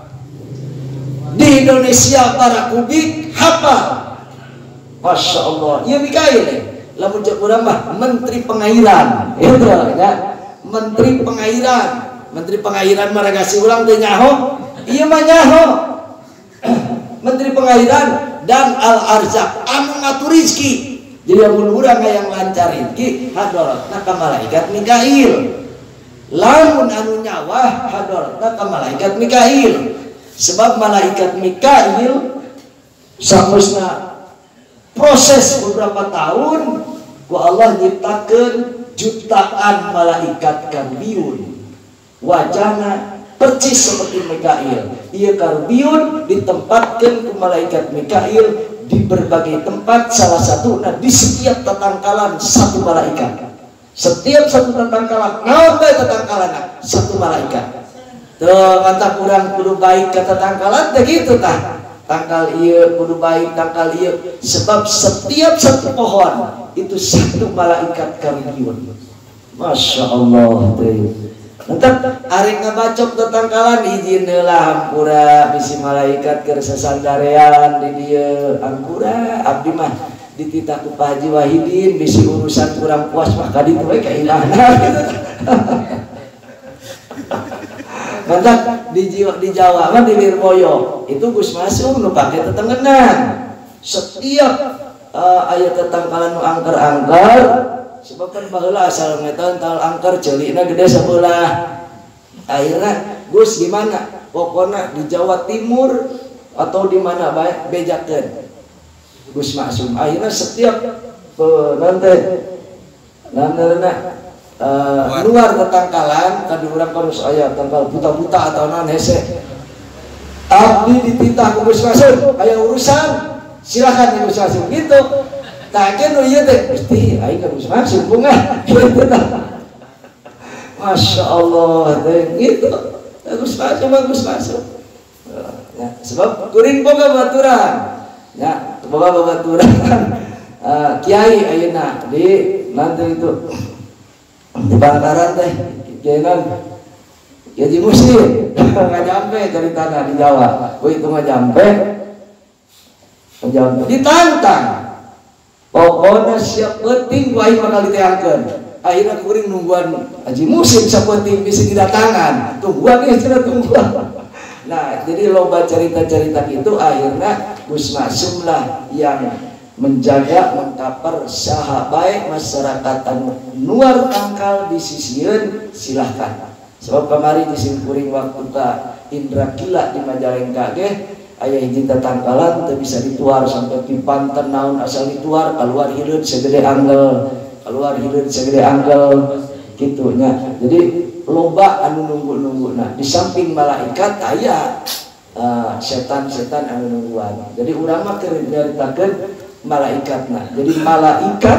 Di Indonesia para kubik hafal. Masya Allah. Ieu Mikail lamun cek urang mah menteri pengairan. Itu ya. Menteri pengairan. Menteri pengairan maragasi ulang teh nyaho. Ieu mah nyaho. Menteri pengairan dan al-arzak anu ngatur rizki. Jadi amun urang yang lancar rizki hadorotna ka malaikat Mikail. Lamun anu nyawa hadorotna ka malaikat Mikail. Sebab malaikat Mikail samusna proses beberapa tahun ku Allah nyiptakeun jutaan malaikat karbiun. Wajahna percis seperti Mikail. Ia karbiun ditempatkan ke malaikat Mikail di berbagai tempat, salah satu nah di setiap tatangkalan satu malaikat. Setiap satu tatangkalan, naon bae tatangkalan satu malaikat. Tuh mantap kurang kudu baik ke tatangkalan teh gitu tah. Tangkal ieu kudu baik tangkal ieu sebab setiap satu pohon itu satu malaikat karbiun. Masya Allah teh. Entar arek ngabacok tatangkalan izin heula hampura bisi malaikat keur sasandarean di dieu hampura abdi mah dititah ku Pak Haji Wahidin bisi urusan kurang puas mah ka ditu we kailahna gitu. Mantap di Jawa di Jawa mah di Lirboyo itu Gus Masum nu pake tetenggenan. Setiap uh, aya tatangkalan nu angker-angker sebab kan baheula asal ngetan tal angker ceulina gede sabelah. Akhirnya Gus gimana? Pokoknya di Jawa Timur atau di mana bae bejakeun. Gus Maksum. Akhirnya setiap nanti nanti uh, luar ketangkalan tadi orang harus ayat tangkal buta-buta atau non hese abdi dititah ke Gus Masud aya urusan silakan Gus Masud gitu tak kena ieu teh mesti aing ka Gus Masud bunga gitu tah Masya Allah teh gitu Gus Masud Gus Masud ya sebab kuring boga baturan ya boga baturan uh, kiai ayeuna di nanti itu di Bangkaran teh kiainan Haji Muslim nggak nyampe dari tanah di Jawa gue itu nggak nyampe nyampe ditantang pokoknya siap penting gue aing bakal diteangkeun akhirnya kuring nungguan Haji Muslim siap penting bisa didatangan tungguan ya cina tungguan nah jadi loba cerita-cerita itu akhirnya Gus Masum lah yang menjaga mengkapar saha baik masyarakat nuar tangkal di sisieun silahkan sebab kemarin di simpuring waktu ka Indra Kila di Majalengka ge aya hiji tatangkalan teu bisa dituar sampai pipanten naon asal dituar keluar hileud segede anggel keluar hileud segede anggel kitu nya jadi loba anu nunggu-nunggu nah di samping malaikat aya uh, setan-setan anu nungguan jadi urang mah keur nyaritakeun malaikatna jadi malaikat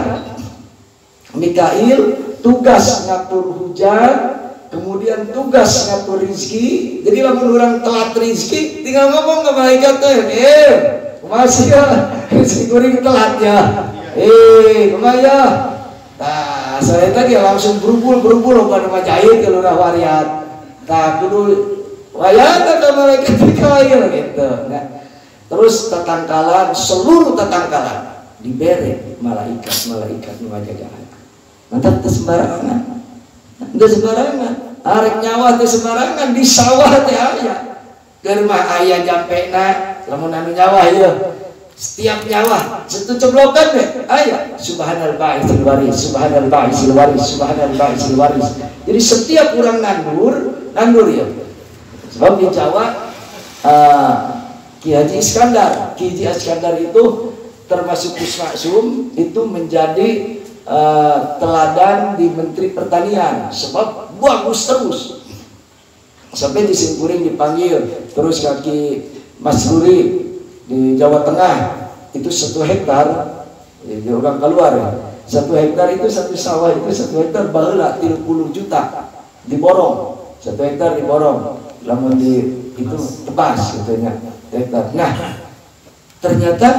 Mikail tugas ngatur hujan kemudian tugas ngatur rizki jadi lamun orang telat rizki tinggal ngomong ke malaikat teh eh masih ya rizki kuring telat ya eh kumaya nah saya tadi langsung berubul berubul pada majahit ke lurah wariat nah kudu wayana ke malaikat Mikail gitu nah terus tatangkalan seluruh tatangkalan diberi malaikat-malaikat ngajagaan mantap teu sembarangan nggak sembarangan arek nyawa teh sembarangan di sawah teh aya keur mah aya jampena lamun anu nyawa ieu setiap nyawa setu ceblokan deh aya subhanal ba'isil waris subhanal ba'isil waris subhanal ba'isil waris jadi setiap urang nandur nandur ya sebab di Jawa uh, Ki Haji Iskandar Ki Haji Iskandar itu termasuk Gus Maksum itu menjadi Uh, teladan di Menteri Pertanian sebab bagus terus sampai di Simpuring dipanggil terus kaki Mas Ruri di Jawa Tengah itu satu hektar di orang keluar ya. Satu hektar itu satu sawah itu satu hektar baheula tiga puluh juta diborong satu hektar diborong lamun di itu tebas gitu nya hektar nah ternyata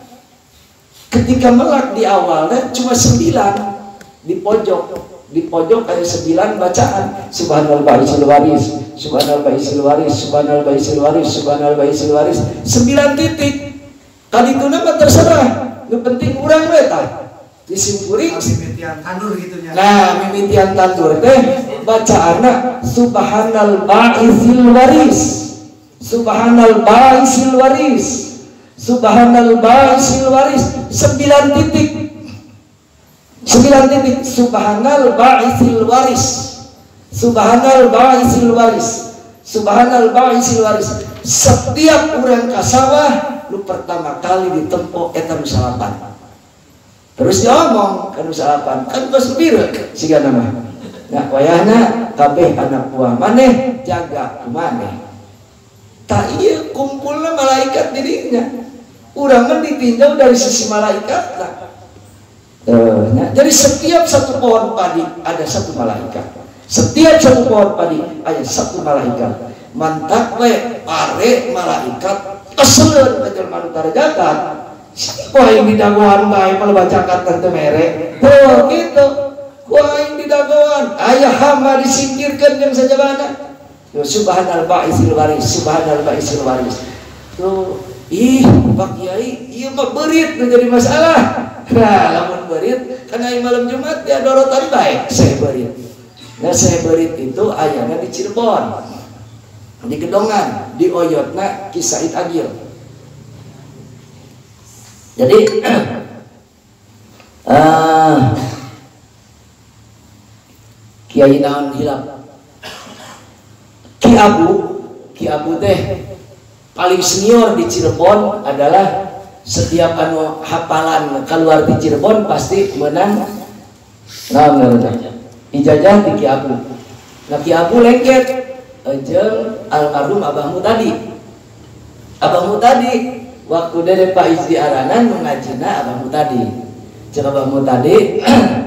ketika melak di awalnya cuma sembilan di pojok di pojok kayak sembilan bacaan subhanal ba'isil waris subhanal ba'isil waris subhanal ba'isil waris subhanal ba'isil waris sembilan titik tadi itu nama terserah yang penting urang we tah disimpuring mimitian tandur gitu nya nah mimitian tandur teh bacaanna subhanal ba'isil waris subhanal ba'isil waris subhanal ba'isil waris sembilan titik sembilan titik subhanal ba'isil waris subhanal ba'isil waris subhanal ba'isil waris setiap urang ka sawah lu pertama kali ditempo eta nu salapan terus diomong ka nu salapan kan geus bieu siga nama nah wayahna kabeh anak buah maneh jaga kumaneh tak ieu kumpulna malaikat dirinya urangan ditinjau dari sisi malaikat lah. Uh, nah, jadi setiap satu pohon padi ada satu malaikat. Setiap satu pohon padi ada satu malaikat. Mantap we pare malaikat kesel ke jelema jagat. Wah yang di dagoan bae malah bacakan teu mere. Tuh gitu. Wah yang di dagoan aya hamba disingkirkeun jeung sajabana. Yo subhanal ba'isil waris, subhanal ba'isil waris. Tuh ih Pak Kiai iya mah berit menjadi masalah nah lamun berit karena malam Jumat ya dorotan baik saya berit nah saya berit itu ayana di Cirebon di Gedongan di Oyotna Ki Said Agil jadi uh, Kiai naon hilap Ki Abu Ki Abu teh paling senior di Cirebon adalah setiap anu hafalan keluar di Cirebon pasti menang. Nah, nah, nah. ijazah di Ki Abu. Nah Ki Abu lengket jeung almarhum abahmu tadi. Abahmu tadi waktu dari Pak Izdi Aranan mengajina abahmu tadi. Jeung abahmu tadi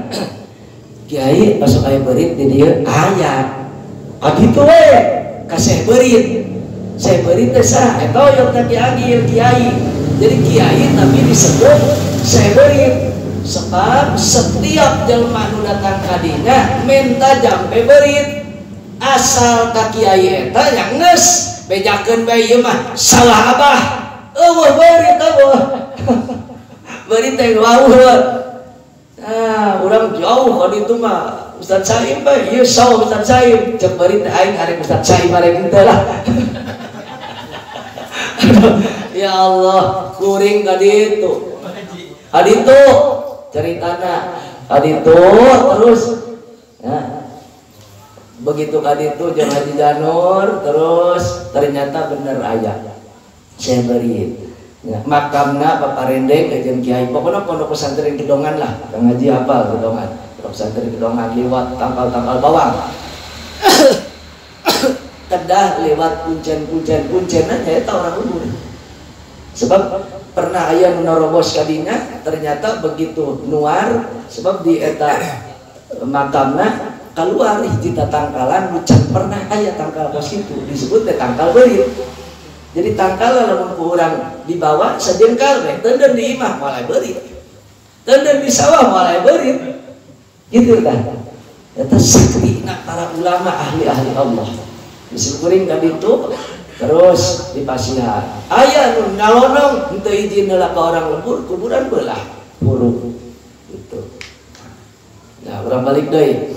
Kiai masuk aya beurit di dieu aya. Aditu we kasih beurit. Saya beurit teh saha? Eta oyong teh Kiai, Kiai. Jadi Kiai tapi disebut saya beurit. Sebab setiap jelema nu datang ka dina minta jampe beurit. Asal ka Kiai eta yang geus bejakeun bae ieu mah salah abah. Eueuh beurit eueuh. Beurit teh wauh. Nah, urang jauh ka ditu mah Ustaz Saim bae, ieu saw Ustaz Saim. Cek beurit teh aing arek Ustaz Saim arek henteu lah. Ya Allah, kuring ka ditu. Aditu ceritana, aditu terus ya. Begitu kali itu jeung Haji Janur terus ternyata bener aya saya beri ya, makamna paparendeng jeung Kiai pokoknya pondok pesantren Gedongan lah Kang Haji hafal Gedongan pondok pesantren Gedongan lewat tangkal-tangkal bawang kedah lewat kuncen-kuncen kuncen aja eta orang umur sebab pernah aya nu narobos kadinya ternyata begitu nuar sebab di eta makamna keluar hiji tangkalan nucan pernah aya tangkal pos itu disebut teh tangkal beurit. Jadi tangkal lamun ku urang dibawa sajengkal teh teudeun di imah moal beurit. Teudeun di sawah moal beurit. Gitu kan. Eta sakrina para ulama ahli-ahli Allah. Bisi kuring ka ditu terus dipasihan. Aya nu nalonong henteu izin heula ka orang lembur kuburan beulah buruk. Gitu. Nah, urang balik deui.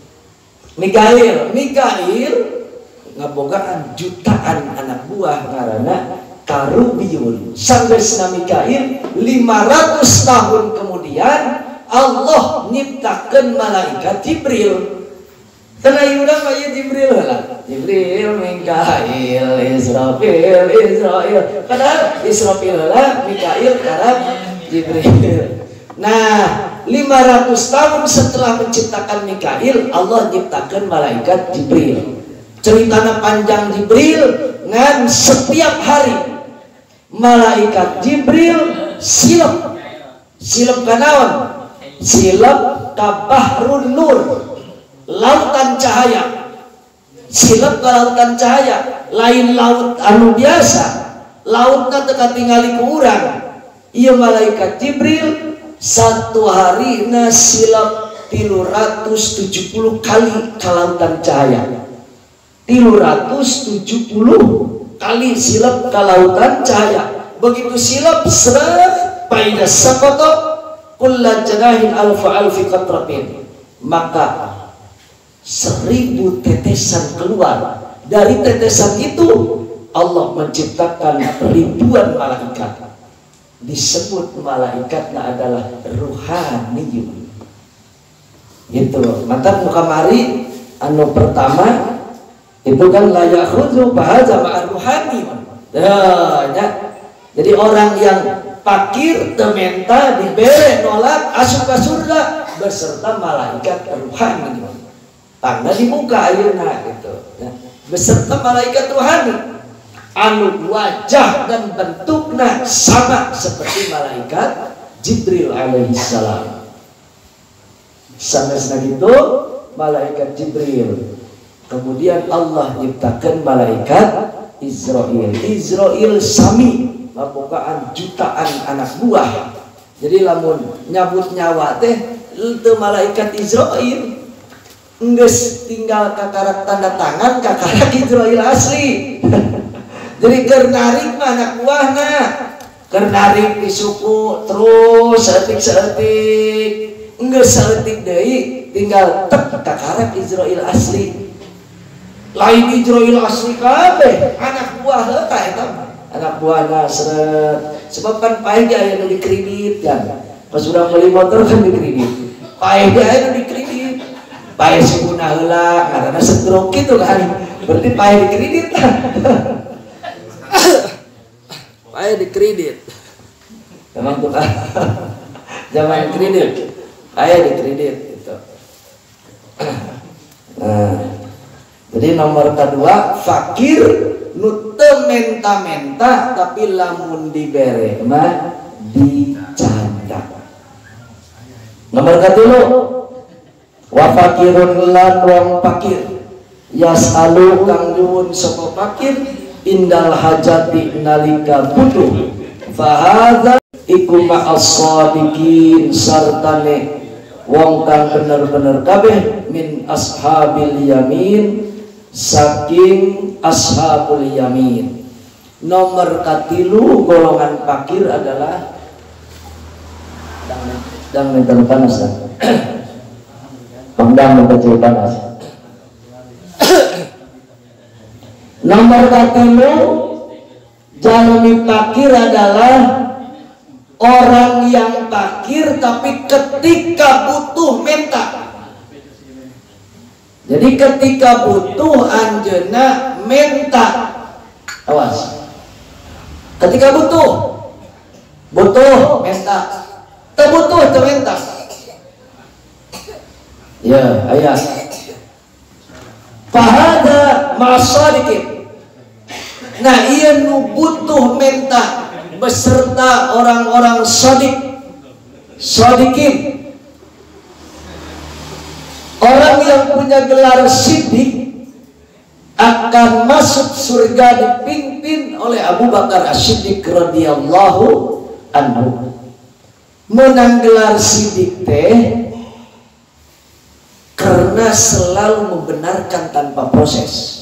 Mikail, Mikail ngabogaan jutaan anak buah ngaranna Karubiun. Sanggeusna Mikail lima ratus tahun kemudian Allah nyiptakeun malaikat Jibril. Tana urang aya Jibril heula. Jibril, Mikail, Israfil, Israil. Kada Israfil heula, Mikail karab Jibril. Nah, lima ratus tahun setelah menciptakan Mikail, Allah ciptakan malaikat Jibril. Ceritanya panjang Jibril, ngan setiap hari malaikat Jibril silep, silep kanaon, silep ka Bahrun Nur, lautan cahaya, silep ka lautan cahaya, lain laut anu biasa, lautna teu katingali ku urang. Ieu malaikat Jibril satu hari na silap tilu ratus tujuh puluh kali ke lautan cahaya. Tilu ratus tujuh puluh kali silap ke lautan cahaya. Begitu silap seret paida sakoto kulla janahin alfa alfi qatratin, maka seribu tetesan keluar. Dari tetesan itu Allah menciptakan ribuan malaikat. Disebut malaikatnya adalah ruhaniyun. Gitu. Mantap muka mari anu pertama itu kan layak khuzu bahaza ma'ar ruhaniyun. Nah, ya. Jadi orang yang fakir tementa dibere nolak asup ka surga beserta malaikat ruhaniyun. Tangga dibuka ayeuna gitu. Ya. Beserta malaikat ruhani. Anu wajah dan bentuknya sama seperti malaikat Jibril alaihissalam. Sanesna gitu malaikat Jibril. Kemudian Allah ciptakan malaikat Israil. Israil sami mabogaan jutaan anak buah. Jadi lamun nyabut nyawa teh teu malaikat Israil. Enggeus tinggal kakarak tanda tangan kakarak Israil asli. Jadi kernarik mah anak buahna, kernarik di suku terus seetik-seetik, enggak seetik deui, tinggal tek kakarak Israil asli. Lain Israil asli kabeh, anak buah eta eta anak buahna seret. Sebab kan paeh ge aya nu dikredit kan. Pas urang beli motor kan dikredit. Paeh ge aya nu dikredit. Paeh sukuna heula, karena stroke gitu kan. Berarti paeh dikredit lah. Paeh dikredit. Memang tuh zaman kredit. Paeh dikredit gitu. nomor kedua fakir nu teu menta-menta tapi lamun dibere mah dicanda. Nomor katilu wa fakirun lan wong fakir yasalu kang nyuwun sapa fakir indal hajati nalika butuh fahadza iku ma'as-shadiqin sartane wong kang bener-bener kabeh min ashabil yamin saking ashabul yamin. Nomor katilu golongan fakir adalah dang dang panas ya. Pemdang kecil panas. Nomor katilu jalmi fakir adalah orang yang fakir tapi ketika butuh minta. Jadi ketika butuh anjeuna minta. Awas. Ketika butuh butuh minta. Teu butuh teu minta. Ya, ayat. Fahada ma'as-shadiqin. Nah, ia nu butuh minta beserta orang-orang shadiq. Shadiqin. Orang yang punya gelar siddiq akan masuk surga dipimpin oleh Abu Bakar As-Siddiq radhiyallahu anhu. Menang gelar siddiq teh karena selalu membenarkan tanpa proses.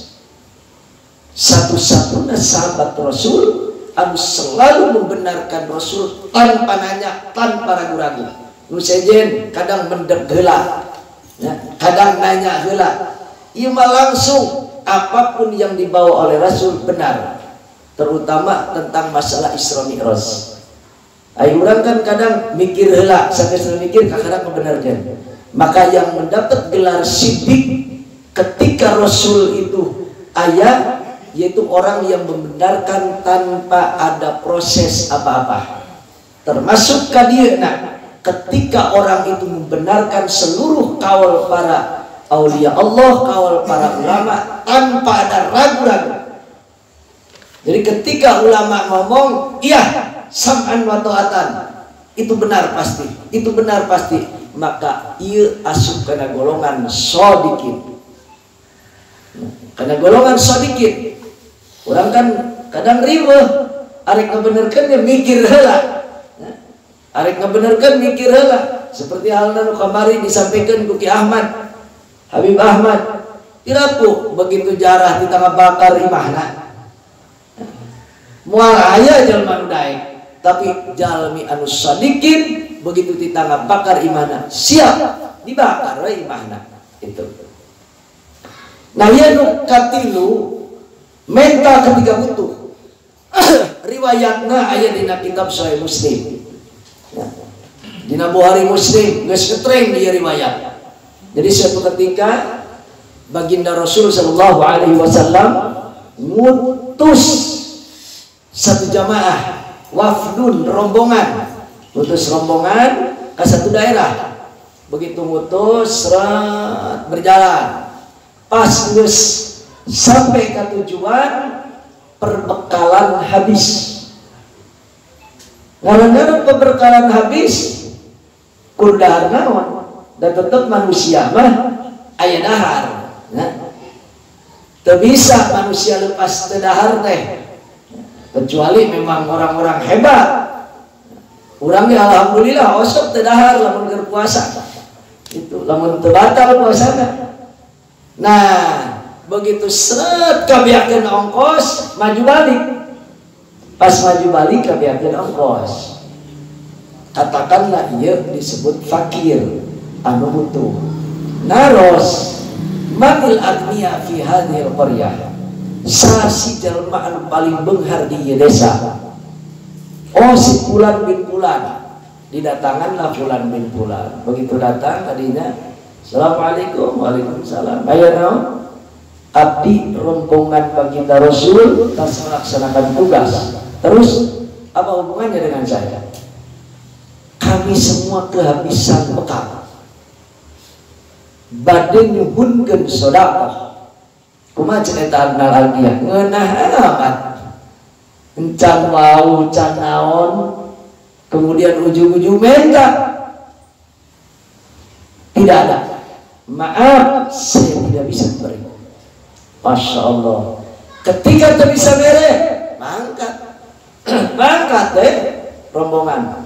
Satu-satunya sahabat Rasul anu selalu membenarkan Rasul tanpa nanya, tanpa ragu-ragu. Nu sejen kadang mendek heula, ya, kadang nanya heula. Ieu mah langsung apapun yang dibawa oleh Rasul benar, terutama tentang masalah Isra Mi'raj. Ayo urang kan kadang mikir heula, sanes mikir kadang membenarkan. Maka yang mendapat gelar siddiq ketika Rasul itu ayat, yaitu orang yang membenarkan tanpa ada proses apa-apa. Termasuk kadieuna ketika orang itu membenarkan seluruh kaul para aulia Allah, kaul para ulama tanpa ada ragu-ragu. Jadi ketika ulama ngomong, iya sam'an wa ta'atan, itu benar pasti, itu benar pasti, maka ia asup karena golongan shadiqin. Karena golongan shadiqin, orang kan kadang riweuh, arek ngabenerkeun dia mikir heula. Arek ngabenerkeun mikir heula. Seperti halna nu kamari disampaikan ku Ki Ahmad, Habib Ahmad, tirapu begitu jarah di tengah bakar imahna. Moal aya jalma nu daek, tapi jalmi anu shadiqin begitu di tengah bakar imahna siap dibakar we imahna. Itu. Nah, ya nu katilu menta ketika butuh. Riwayatna aya dina kitab Sahih Muslim. Ya. Dina Bukhari Muslim geus ngetreng dia riwayat. Jadi suatu ketika baginda Rasul sallallahu alaihi wasallam ngutus satu jamaah, wafdun, rombongan, ngutus rombongan ke satu daerah. Begitu ngutus seret berjalan, pas geus sampai ke tujuan perbekalan habis. Ngaran-ngaran perbekalan habis kur dahar naon, dan tetap manusia mah aya dahar, ya. Teu bisa manusia lepas teu dahar teh, kecuali memang orang-orang hebat. Urang ge alhamdulillah osok teu dahar lamun keur puasa. Itu lamun teu batal puasana. Nah, begitu seret kabiakeun ongkos maju balik. Pas maju balik kabiakeun ongkos. Katakanlah ieu disebut fakir anu butuh. Naros manil agniya fi hadhil qaryah. Sasi jalma anu paling beunghar di ieu desa. Oh, si Fulan bin Fulan. Didatanganlah Fulan bin Fulan. Begitu datang tadinya, assalamualaikum, waalaikumsalam. Aya naon? Abdi rombongan baginda Rasul tas melaksanakan tugas. Terus apa hubungannya dengan saya? Kami semua kehabisan bekal. Bade nyuhunkeun sedekah. kumaha cerita annal alqiyah ngeunah amat encan wau can naon kemudian ujung-ujung minta tidak ada maaf saya tidak bisa beri. Masya Allah ketika tak bisa beri mangkat mangkat deh rombongan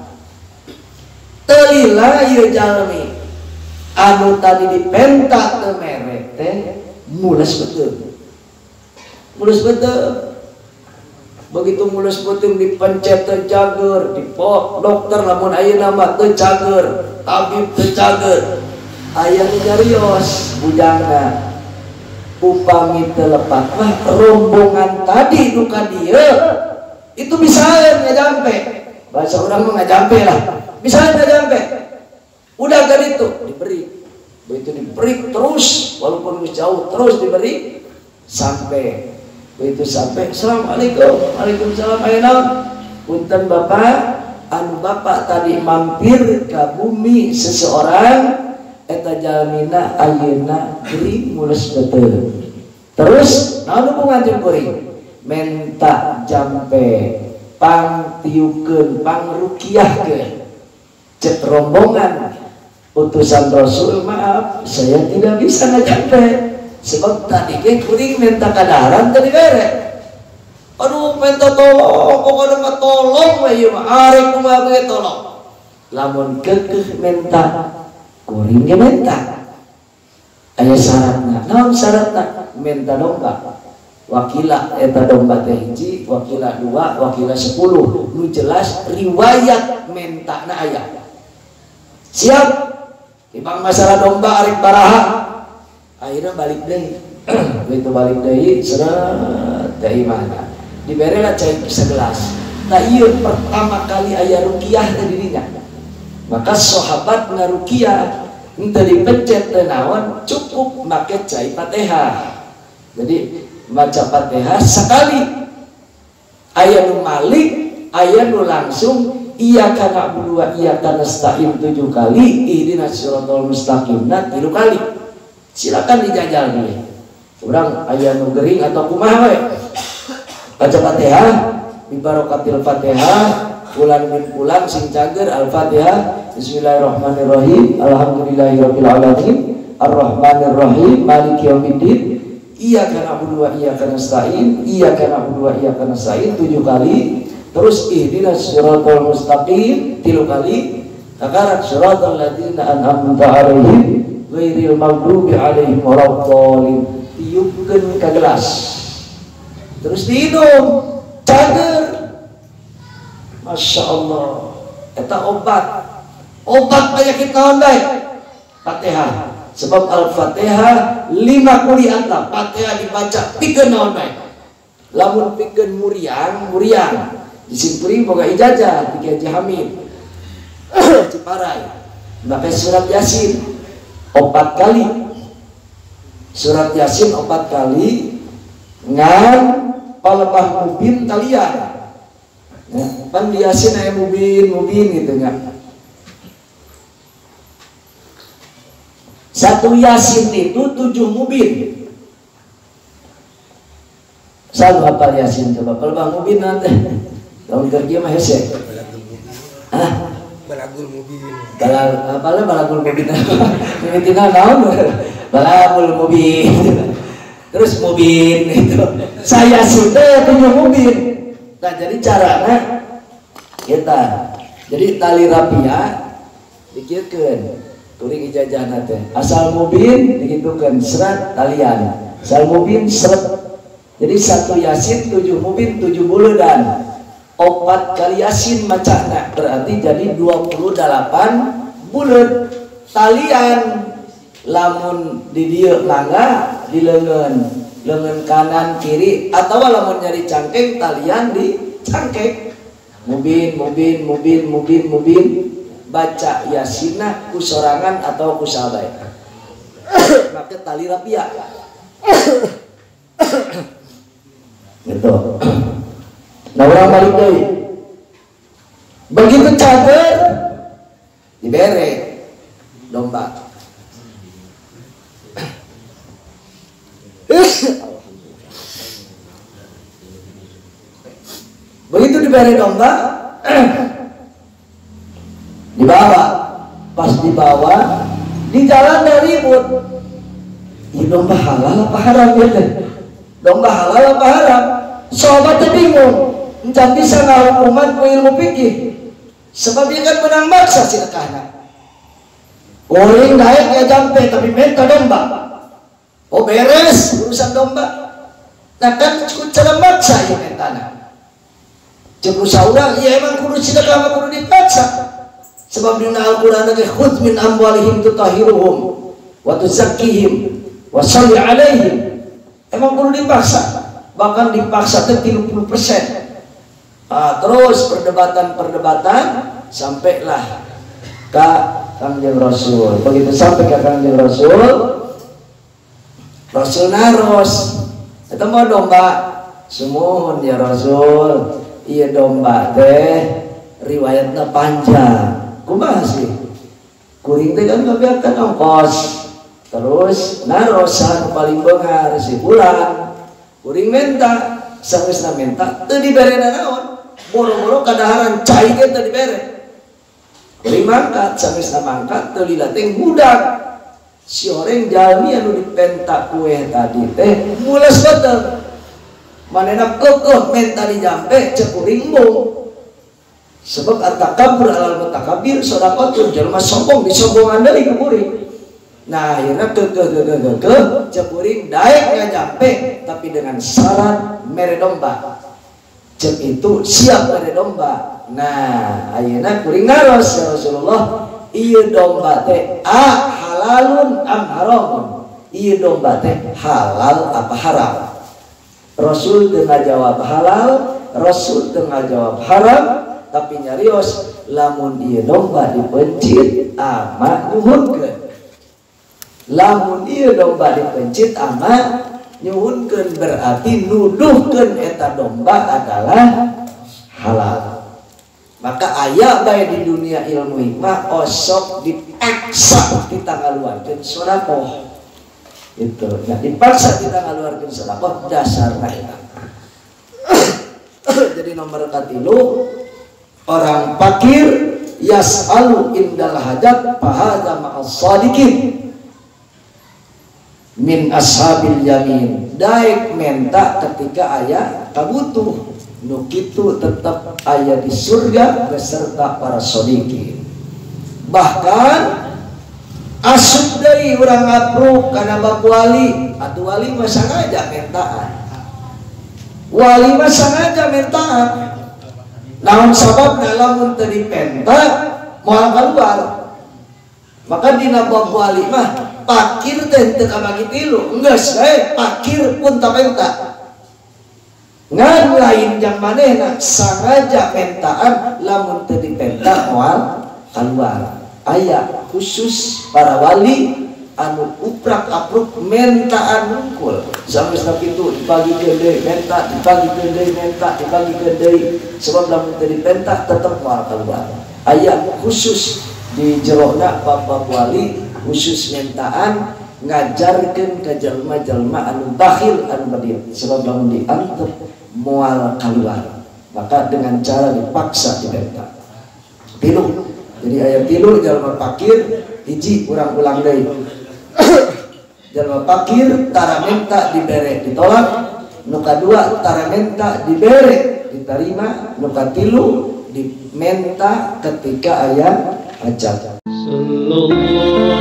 telila ieu jalmi anu tadi dipentak teu mere teh mules betul mules betul begitu mules betul dipencet teu cager dipok dokter lamun ayeuna mah teu cager tabib teu cager aya nu nyarios bujangna upami teu lepat wah rombongan tadi nu ka dieu itu bisa ngajampe bahasa orang mah ngajampe lah bisa ngajampe udah kan itu diberi begitu diberi terus walaupun jauh terus diberi sampai begitu sampai assalamualaikum waalaikumsalam ayeuna punten bapak anu bapak tadi mampir ke bumi seseorang eta jalmina ayeuna geuring mulus betul terus naon hubungan jeung kuring menta jampe pang tiukeun pang rukiahkeun cek rombongan utusan Rasul maaf saya tidak bisa ngajampe sebab tadi ke kuring minta kadaharan tadi bere aduh minta tolong pokoknya mah tolong we ieu mah arek kumaha we tolong lamun keukeuh minta kuring ge minta aya syaratna naon syaratna minta domba wakila eta domba teh hiji wakila dua wakila sepuluh nu jelas riwayat mentana aya siap timbang masalah domba arek baraha akhirnya balik deui begitu balik deui seret teh mana dibere lah cai segelas nah ieu pertama kali aya ruqyah teh dirinya maka sahabat ngaruqyah henteu dipencet teh naon cukup make cai Fatihah jadi maca Fatihah sekali aya nu malik aya nu langsung iyyaka na'budu wa iyyaka nasta'in tujuh kali ihdinas siratal mustaqim nah tilu kali silakan dijajal dulu urang aya nu gering atau kumaha we baca Fatihah bi barakatil Fatihah bulan min bulan sing cager Al-Fatihah bismillahirrahmanirrahim alhamdulillahirabbil alamin arrahmanirrahim maliki yaumiddin iyyaka na'budu wa iyyaka nasta'in iyyaka na'budu wa iyyaka nasta'in tujuh kali terus ihdinas siratal mustaqim tilu kali takarat siratal ladzina an'amta 'alaihim ghairil maghdubi 'alaihim waladdallin tiupkeun ka gelas terus diinum cager Masya Allah eta obat obat penyakit naon bae Fatihah sebab Al-Fatihah lima kuliatan Fatihah dibaca pikeun naon bae lamun pikeun muriang muriang disimpuri boga ijazah di Haji Hamid Ciparai maka surat Yasin opat kali surat Yasin opat kali ngan palemah mubin talian ya, pan di Yasin aya mubin mubin gitu kan satu Yasin itu tujuh mubin satu hafal Yasin coba palemah mubin nanti tahun kerja mah hese ah balagul mubin balag apalah balagul mubin mimitina naon balagul mubin terus mubin itu saya sudah tujuh mubin nah jadi caranya kita jadi tali rapia dikirkeun turing ijazah teh asal mubin digitukeun serat talian asal mubin seret jadi satu Yasin tujuh mubin tujuh buludan opat kali Yasin macana berarti jadi dua puluh delapan bulan talian lamun di dieu mangga di leungeun leungeun kanan kiri atau lamun nyari cangkeng talian di cangkeng mubin mubin mubin mubin mubin baca Yasinna ku sorangan atau ku sahabat maka tali rapia gitu. Nah orang balik deui begitu cager dibere domba diberi domba, dibawa. Pas dibawa, di jalan dari ribut. Ini domba halal apa haram gitu? Domba halal apa haram? Sahabatnya bingung. Encan bisa ngahukuman ku ilmu fikih. Sebab dia kan menang maksa si nekahna. Orang naik ya jampe tapi minta domba. Oh beres urusan domba. Nah kan cukup cara maksa ya mentana. Cukup saudara, ya emang kudu sedekah mah kudu dipaksa. Sebab di Al-Qur'an lagi khudz min amwalihim tutahhiruhum wa tuzakkihim wa shalli alaihim. Emang kudu dipaksa. Bahkan dipaksa teh tiga puluh persen. Ah, terus perdebatan-perdebatan sampailah ke Kangjeng Rasul. Begitu sampai ke Kangjeng Rasul, Rasul naros eta mah domba sumuhun ya Rasul. Iya domba teh riwayatnya panjang. Kumaha sih? Kuring teh kan ngabiarkan ongkos. Terus narosan paling beungar si bulan. Kuring minta, sageusna minta teu diberena naon. Boro-boro kadaharan cai ge teu dibere. Kuring mangkat, sageusna mangkat teu lila teh budak. Si orang jalmi anu dipenta kue tadi teh mules betul. Manena kekeh menta dijampe cek kuring mung. Sebab at-takabbur alal mutakabir sedekah jelema sombong disombongan deui ku kuring. Nah, akhirnya kekeh kekeh kekeh cek kuring daek ngajampe tapi dengan syarat mere domba. Cek itu siap mere domba. Nah, akhirnya kuring ngaros ya Rasulullah, ieu domba teh a halalun am haramun. Ieu domba teh halal apa haram? Rasul tengah jawab halal, Rasul tengah jawab haram, tapi nyarios lamun ieu domba dipencit ama nyuhunkeun. Lamun ieu domba dipencit ama nyuhunkeun berarti nuduhkeun eta domba adalah halal. Maka aya bae di dunia ilmu hikmah osok dipaksa kita ngaluarkeun sedekah. Itu, nah dipaksa kita ngaluarkeun sedekah dasarna eta. Jadi nomor katilu orang fakir yas'alu indal hajat fahadza ma'as shadiqin min ashabil yamin. Daek menta ketika aya kabutuh nu kitu tetap aya di surga beserta para shadiqin. Bahkan asup deui urang ngapruk kana bab wali, atuh wali mah sangaja mentaan. Wali mah sangaja mentaan. Namun sababna lamun teu dipenta moal kaluar. Maka dina bab wali mah pakir teh teu kabagi tilu, enggeus bae pakir pun tapenta. Ngan lain jang manehna sangaja mentaan lamun teu dipenta moal kaluar. Aya khusus para wali anu uprak apruk mentaan hungkul sampai sampai itu dibagi deui menta dibagi deui menta dibagi deui sebab lamun teu dipenta tetep moal kaluar. Aya khusus di jerona bab-bab wali khusus mentaan ngajarkeun ka jelema-jelema anu bakhil anu badieu sebab lamun diantep moal kaluar maka dengan cara dipaksa dipenta. Tilu. Jadi ayat tilu jalma fakir hiji urang ulang deui. Jalma fakir tara menta dibere ditolak, nu kadua tara menta dibere diterima, nu katilu dimenta ketika aya hajat. Sallallahu